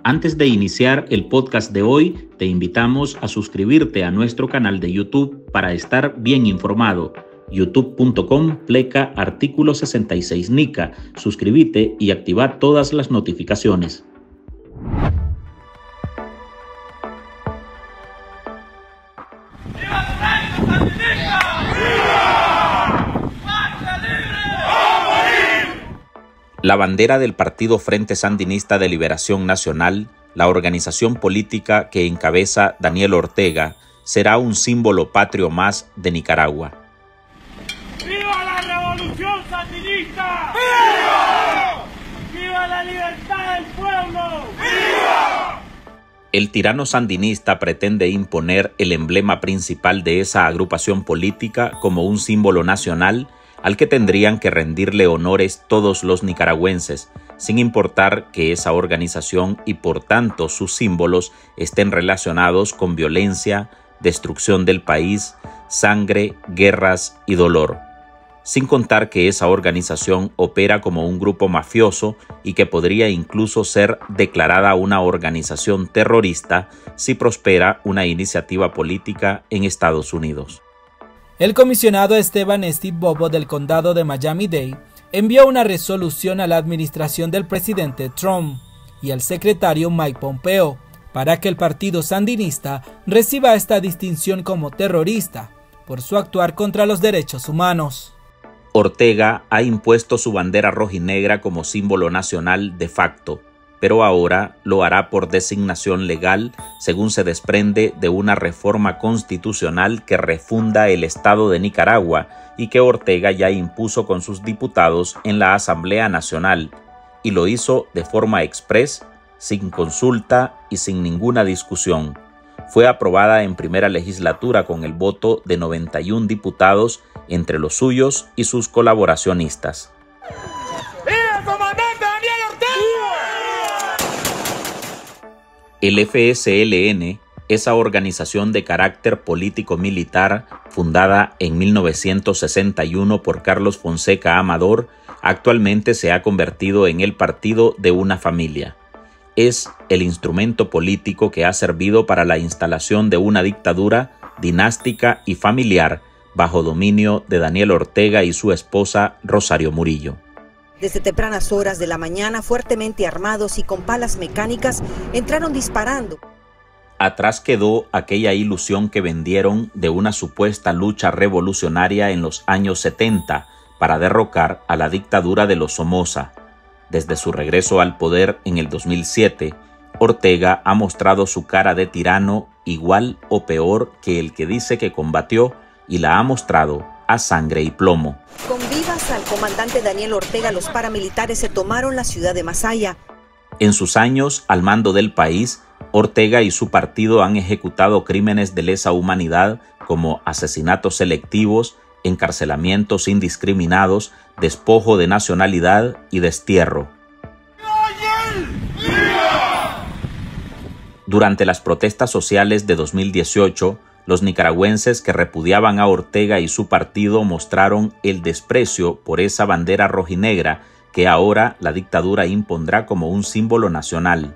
Antes de iniciar el podcast de hoy, te invitamos a suscribirte a nuestro canal de YouTube para estar bien informado. youtube.com/artículo 66 Nica. Suscríbete y activa todas las notificaciones. La bandera del Partido Frente Sandinista de Liberación Nacional, la organización política que encabeza Daniel Ortega, será un símbolo patrio más de Nicaragua. ¡Viva la revolución sandinista! ¡Viva! ¡Viva la libertad del pueblo! ¡Viva! El tirano sandinista pretende imponer el emblema principal de esa agrupación política como un símbolo nacional al que tendrían que rendirle honores todos los nicaragüenses, sin importar que esa organización y por tanto sus símbolos estén relacionados con violencia, destrucción del país, sangre, guerras y dolor. Sin contar que esa organización opera como un grupo mafioso y que podría incluso ser declarada una organización terrorista si prospera una iniciativa política en Estados Unidos. El comisionado Esteban Steve Bobo del condado de Miami-Dade envió una resolución a la administración del presidente Trump y al secretario Mike Pompeo para que el partido sandinista reciba esta distinción como terrorista por su actuar contra los derechos humanos. Ortega ha impuesto su bandera rojinegra como símbolo nacional de facto, pero ahora lo hará por designación legal, según se desprende de una reforma constitucional que refunda el Estado de Nicaragua y que Ortega ya impuso con sus diputados en la Asamblea Nacional, y lo hizo de forma exprés, sin consulta y sin ninguna discusión. Fue aprobada en primera legislatura con el voto de 91 diputados entre los suyos y sus colaboracionistas. El FSLN, esa organización de carácter político-militar fundada en 1961 por Carlos Fonseca Amador, actualmente se ha convertido en el partido de una familia. Es el instrumento político que ha servido para la instalación de una dictadura dinástica y familiar bajo dominio de Daniel Ortega y su esposa Rosario Murillo. Desde tempranas horas de la mañana, fuertemente armados y con palas mecánicas, entraron disparando. Atrás quedó aquella ilusión que vendieron de una supuesta lucha revolucionaria en los años 70 para derrocar a la dictadura de los Somoza. Desde su regreso al poder en el 2007, Ortega ha mostrado su cara de tirano igual o peor que el que dice que combatió, y la ha mostrado a sangre y plomo. Con vivas al comandante Daniel Ortega, los paramilitares se tomaron la ciudad de Masaya. En sus años al mando del país, Ortega y su partido han ejecutado crímenes de lesa humanidad como asesinatos selectivos, encarcelamientos indiscriminados, despojo de nacionalidad y destierro. Durante las protestas sociales de 2018, los nicaragüenses que repudiaban a Ortega y su partido mostraron el desprecio por esa bandera rojinegra que ahora la dictadura impondrá como un símbolo nacional.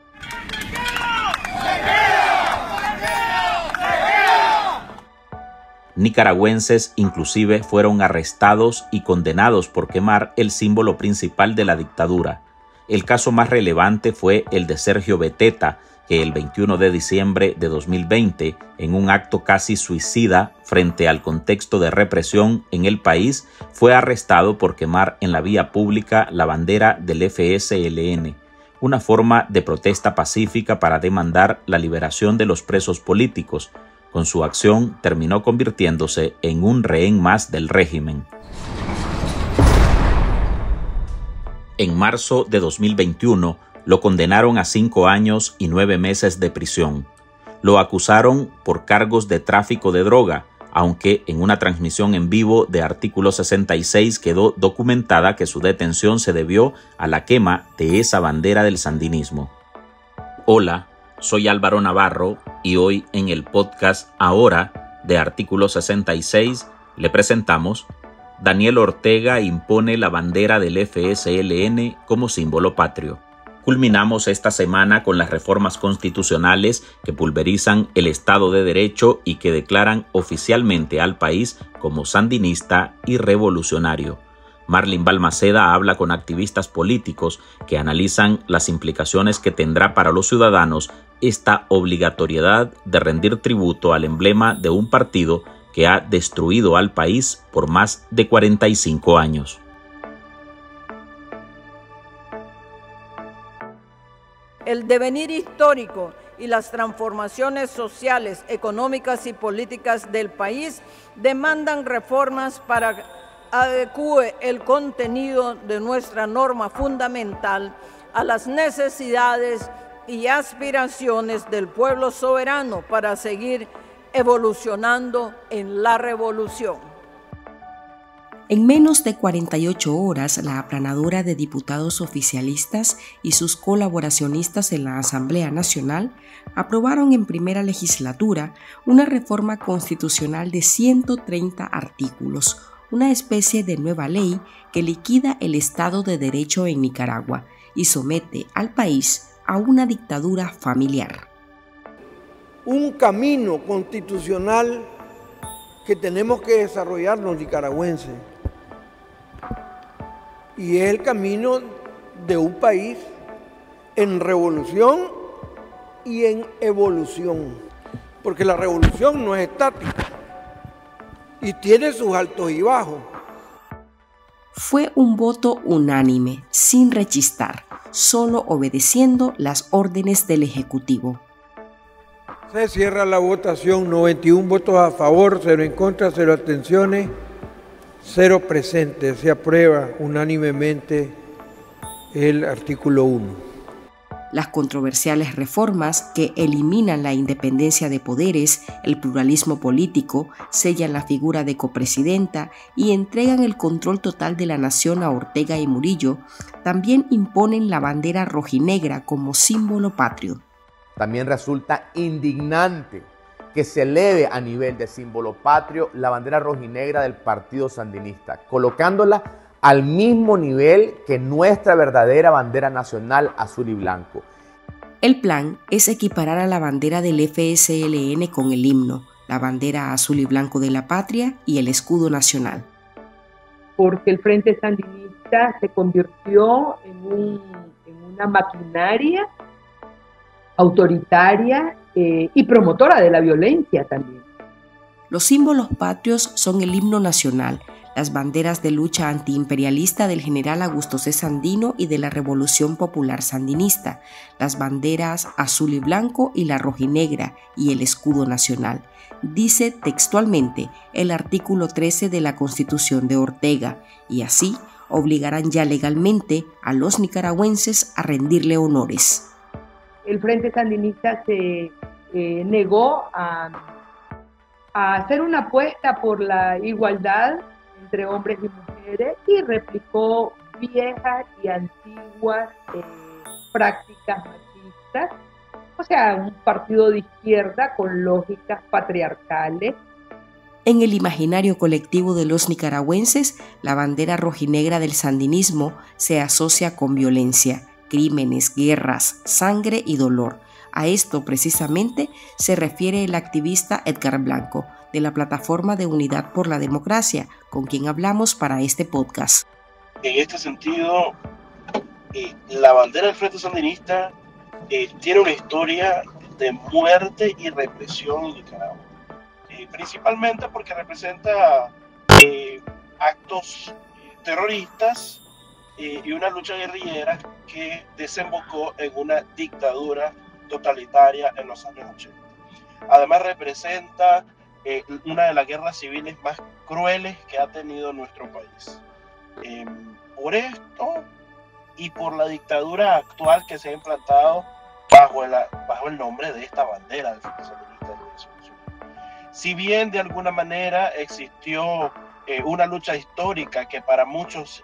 Nicaragüenses inclusive fueron arrestados y condenados por quemar el símbolo principal de la dictadura. El caso más relevante fue el de Sergio Beteta, que el 21 de diciembre de 2020, en un acto casi suicida frente al contexto de represión en el país, fue arrestado por quemar en la vía pública la bandera del FSLN, una forma de protesta pacífica para demandar la liberación de los presos políticos. Con su acción terminó convirtiéndose en un rehén más del régimen. En marzo de 2021, lo condenaron a 5 años y 9 meses de prisión. Lo acusaron por cargos de tráfico de droga, aunque en una transmisión en vivo de Artículo 66 quedó documentada que su detención se debió a la quema de esa bandera del sandinismo. Hola, soy Álvaro Navarro y hoy en el podcast Ahora de Artículo 66 le presentamos: Daniel Ortega impone la bandera del FSLN como símbolo patrio. Culminamos esta semana con las reformas constitucionales que pulverizan el Estado de Derecho y que declaran oficialmente al país como sandinista y revolucionario. Marlin Balmaceda habla con activistas políticos que analizan las implicaciones que tendrá para los ciudadanos esta obligatoriedad de rendir tributo al emblema de un partido que ha destruido al país por más de 45 años. El devenir histórico y las transformaciones sociales, económicas y políticas del país demandan reformas para adecue el contenido de nuestra norma fundamental a las necesidades y aspiraciones del pueblo soberano para seguir evolucionando en la revolución. En menos de 48 horas, la aplanadora de diputados oficialistas y sus colaboracionistas en la Asamblea Nacional aprobaron en primera legislatura una reforma constitucional de 130 artículos, una especie de nueva ley que liquida el Estado de Derecho en Nicaragua y somete al país a una dictadura familiar. Un camino constitucional que tenemos que desarrollar los nicaragüenses. Y es el camino de un país en revolución y en evolución. Porque la revolución no es estática y tiene sus altos y bajos. Fue un voto unánime, sin rechistar, solo obedeciendo las órdenes del Ejecutivo. Se cierra la votación, 91 votos a favor, 0 en contra, 0 abstenciones, 0 presentes. Se aprueba unánimemente el artículo 1. Las controversiales reformas que eliminan la independencia de poderes, el pluralismo político, sellan la figura de copresidenta y entregan el control total de la nación a Ortega y Murillo, también imponen la bandera rojinegra como símbolo patrio. También resulta indignante que se eleve a nivel de símbolo patrio la bandera rojinegra del Partido Sandinista, colocándola al mismo nivel que nuestra verdadera bandera nacional azul y blanco. El plan es equiparar a la bandera del FSLN con el himno, la bandera azul y blanco de la patria y el escudo nacional. Porque el Frente Sandinista se convirtió en una maquinaria autoritaria y promotora de la violencia también. Los símbolos patrios son el himno nacional, las banderas de lucha antiimperialista del general Augusto C. Sandino y de la Revolución Popular Sandinista, las banderas azul y blanco y la rojinegra y el escudo nacional. Dice textualmente el artículo 13 de la Constitución de Ortega, y así obligarán ya legalmente a los nicaragüenses a rendirle honores. El Frente Sandinista se negó a hacer una apuesta por la igualdad entre hombres y mujeres y replicó viejas y antiguas prácticas machistas, o sea, un partido de izquierda con lógicas patriarcales. En el imaginario colectivo de los nicaragüenses, la bandera rojinegra del sandinismo se asocia con violencia, crímenes, guerras, sangre y dolor. A esto precisamente se refiere el activista Edgar Blanco, de la Plataforma de Unidad por la Democracia, con quien hablamos para este podcast. En este sentido, la bandera del Frente Sandinista tiene una historia de muerte y represión en Nicaragua, principalmente porque representa actos terroristas y una lucha guerrillera que desembocó en una dictadura totalitaria en los años 80. Además representa una de las guerras civiles más crueles que ha tenido nuestro país. Por esto y por la dictadura actual que se ha implantado bajo el nombre de esta bandera del Frente Sandinista de Liberación Nacional. Si bien de alguna manera existió una lucha histórica que para muchos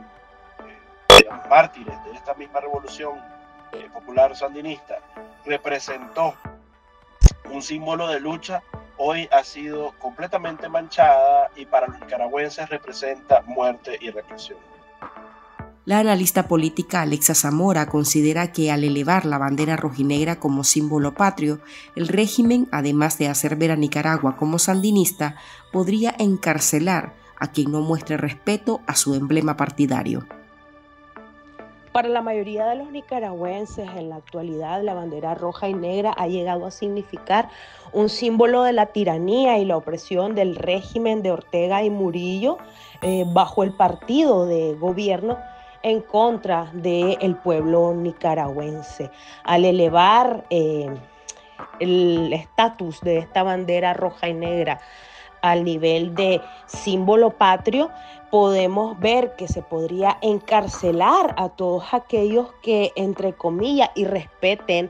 mártires de esta misma revolución popular sandinista representó un símbolo de lucha, hoy ha sido completamente manchada y para los nicaragüenses representa muerte y represión. La analista política Alexa Zamora considera que al elevar la bandera rojinegra como símbolo patrio, el régimen, además de hacer ver a Nicaragua como sandinista, podría encarcelar a quien no muestre respeto a su emblema partidario. Para la mayoría de los nicaragüenses en la actualidad, la bandera roja y negra ha llegado a significar un símbolo de la tiranía y la opresión del régimen de Ortega y Murillo bajo el partido de gobierno en contra del pueblo nicaragüense. Al elevar el estatus de esta bandera roja y negra al nivel de símbolo patrio, podemos ver que se podría encarcelar a todos aquellos que, entre comillas, irrespeten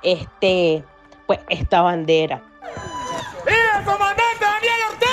esta bandera. ¡Viva el comandante Daniel Ortega!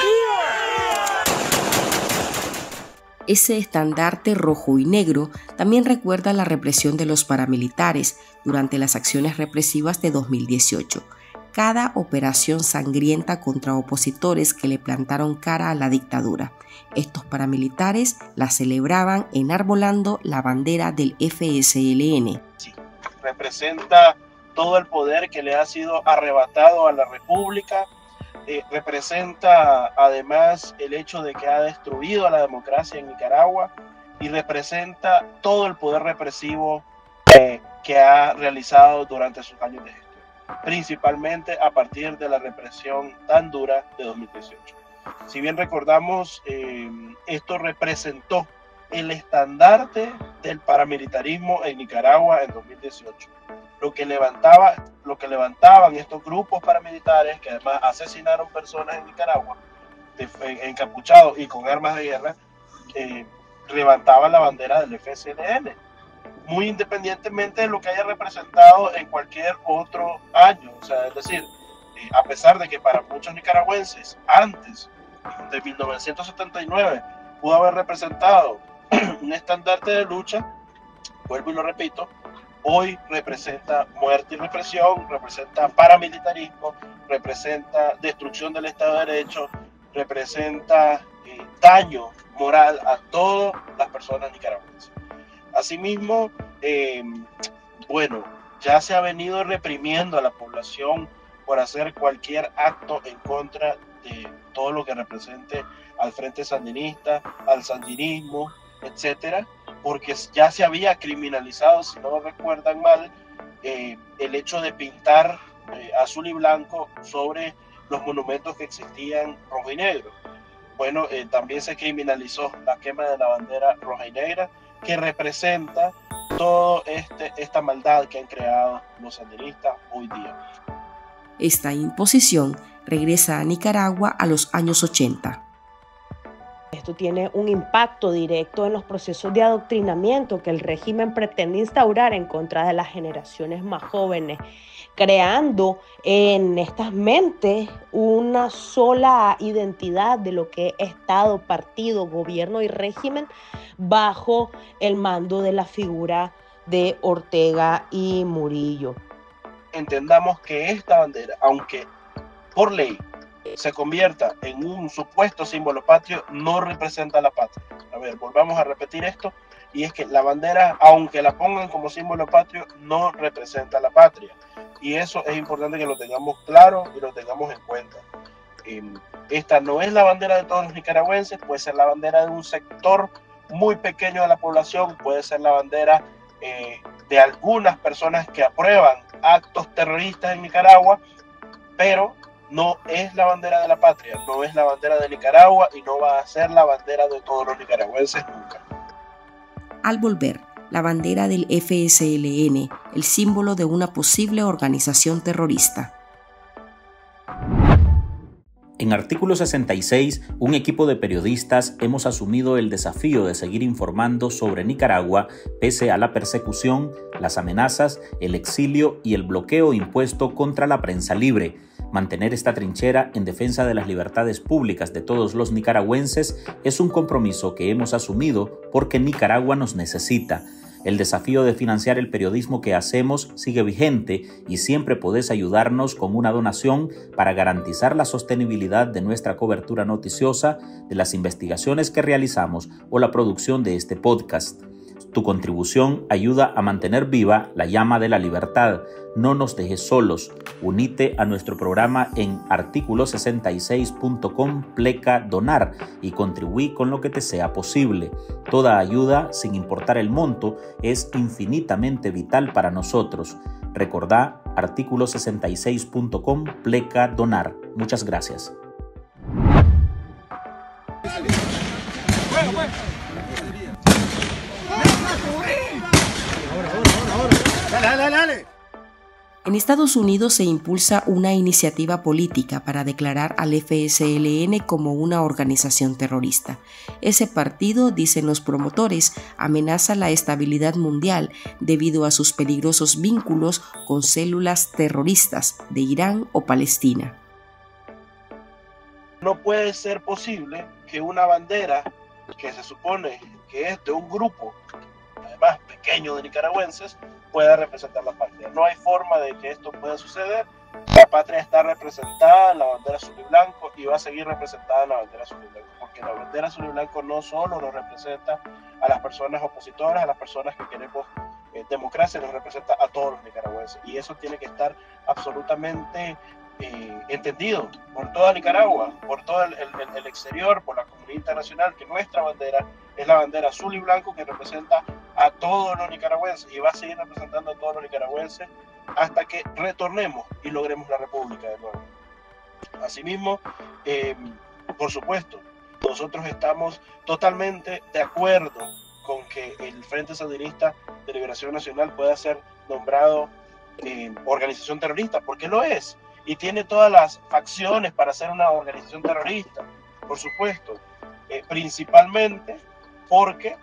Ese estandarte rojo y negro también recuerda la represión de los paramilitares durante las acciones represivas de 2018. Cada operación sangrienta contra opositores que le plantaron cara a la dictadura. Estos paramilitares la celebraban enarbolando la bandera del FSLN. Sí, representa todo el poder que le ha sido arrebatado a la República, representa además el hecho de que ha destruido a la democracia en Nicaragua y representa todo el poder represivo que ha realizado durante sus años de gestión, principalmente a partir de la represión tan dura de 2018. Si bien recordamos, esto representó el estandarte del paramilitarismo en Nicaragua en 2018. Lo que levantaban estos grupos paramilitares, que además asesinaron personas en Nicaragua, encapuchados y con armas de guerra, levantaban la bandera del FSLN, muy independientemente de lo que haya representado en cualquier otro año. O sea, es decir, a pesar de que para muchos nicaragüenses antes de 1979 pudo haber representado un estandarte de lucha, vuelvo y lo repito, hoy representa muerte y represión, representa paramilitarismo, representa destrucción del Estado de Derecho, representa daño moral a todas las personas nicaragüenses. Asimismo, ya se ha venido reprimiendo a la población por hacer cualquier acto en contra de todo lo que represente al Frente Sandinista, al sandinismo, etcétera, porque ya se había criminalizado, si no recuerdan mal, el hecho de pintar azul y blanco sobre los monumentos que existían rojo y negro. Bueno, también se criminalizó la quema de la bandera roja y negra, que representa toda esta maldad que han creado los sandinistas hoy día. Esta imposición regresa a Nicaragua a los años 80. Esto tiene un impacto directo en los procesos de adoctrinamiento que el régimen pretende instaurar en contra de las generaciones más jóvenes, creando en estas mentes una sola identidad de lo que es Estado, partido, gobierno y régimen bajo el mando de la figura de Ortega y Murillo. Entendamos que esta bandera, aunque por ley se convierta en un supuesto símbolo patrio, no representa la patria. A ver, volvamos a repetir esto, y es que la bandera, aunque la pongan como símbolo patrio, no representa la patria. Y eso es importante que lo tengamos claro y lo tengamos en cuenta. Esta no es la bandera de todos los nicaragüenses, puede ser la bandera de un sector muy pequeño de la población, puede ser la bandera de algunas personas que aprueban actos terroristas en Nicaragua, pero no es la bandera de la patria, no es la bandera de Nicaragua y no va a ser la bandera de todos los nicaragüenses nunca. Al volver, la bandera del FSLN, el símbolo de una posible organización terrorista. En artículo 66, un equipo de periodistas hemos asumido el desafío de seguir informando sobre Nicaragua pese a la persecución, las amenazas, el exilio y el bloqueo impuesto contra la prensa libre. Mantener esta trinchera en defensa de las libertades públicas de todos los nicaragüenses es un compromiso que hemos asumido porque Nicaragua nos necesita. El desafío de financiar el periodismo que hacemos sigue vigente y siempre podés ayudarnos con una donación para garantizar la sostenibilidad de nuestra cobertura noticiosa, de las investigaciones que realizamos o la producción de este podcast. Tu contribución ayuda a mantener viva la llama de la libertad. No nos dejes solos. Unite a nuestro programa en articulo66.com/donar y contribuí con lo que te sea posible. Toda ayuda, sin importar el monto, es infinitamente vital para nosotros. Recordá articulo66.com/donar. Muchas gracias. Dale. En Estados Unidos se impulsa una iniciativa política para declarar al FSLN como una organización terrorista. Ese partido, dicen los promotores, amenaza la estabilidad mundial debido a sus peligrosos vínculos con células terroristas de Irán o Palestina. No puede ser posible que una bandera que se supone que es de un grupo, además pequeño, de nicaragüenses, pueda representar la patria. No hay forma de que esto pueda suceder. La patria está representada en la bandera azul y blanco y va a seguir representada en la bandera azul y blanco, porque la bandera azul y blanco no solo nos representa a las personas opositoras, a las personas que queremos democracia, nos representa a todos los nicaragüenses, y eso tiene que estar absolutamente entendido por toda Nicaragua, por todo el exterior, por la comunidad internacional, que nuestra bandera es la bandera azul y blanco que representa a todos los nicaragüenses y va a seguir representando a todos los nicaragüenses hasta que retornemos y logremos la república de nuevo. Asimismo, por supuesto, nosotros estamos totalmente de acuerdo con que el Frente Sandinista de Liberación Nacional pueda ser nombrado organización terrorista, porque lo es, y tiene todas las facciones para ser una organización terrorista, por supuesto, principalmente porque,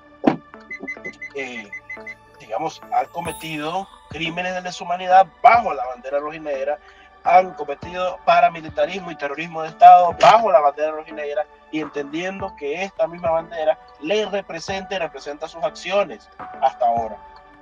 han cometido crímenes de lesa humanidad bajo la bandera rojinegra, han cometido paramilitarismo y terrorismo de Estado bajo la bandera rojinegra, y entendiendo que esta misma bandera le representa y representa sus acciones hasta ahora.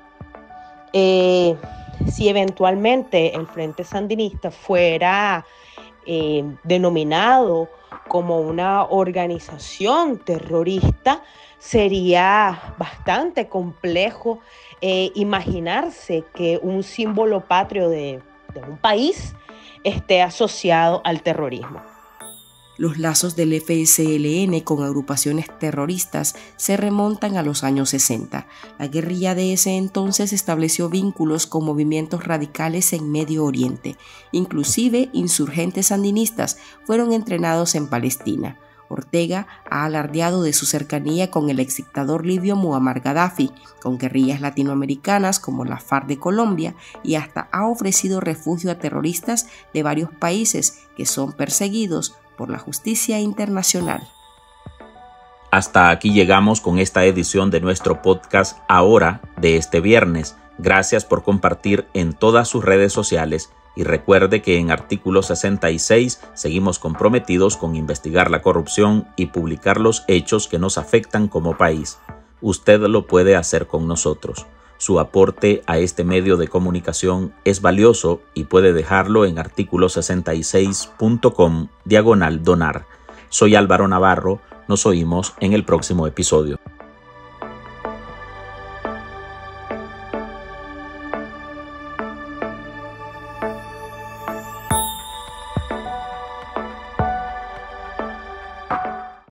Si eventualmente el Frente Sandinista fuera denominado como una organización terrorista, sería bastante complejo imaginarse que un símbolo patrio de un país esté asociado al terrorismo. Los lazos del FSLN con agrupaciones terroristas se remontan a los años 60. La guerrilla de ese entonces estableció vínculos con movimientos radicales en Medio Oriente. Inclusive, insurgentes sandinistas fueron entrenados en Palestina. Ortega ha alardeado de su cercanía con el exdictador libio Muammar Gaddafi, con guerrillas latinoamericanas como la FARC de Colombia, y hasta ha ofrecido refugio a terroristas de varios países que son perseguidos por la justicia internacional. Hasta aquí llegamos con esta edición de nuestro podcast Ahora de este viernes. Gracias por compartir en todas sus redes sociales y recuerde que en Artículo 66 seguimos comprometidos con investigar la corrupción y publicar los hechos que nos afectan como país. Usted lo puede hacer con nosotros. Su aporte a este medio de comunicación es valioso y puede dejarlo en articulo66.com/donar. Soy Álvaro Navarro, nos oímos en el próximo episodio.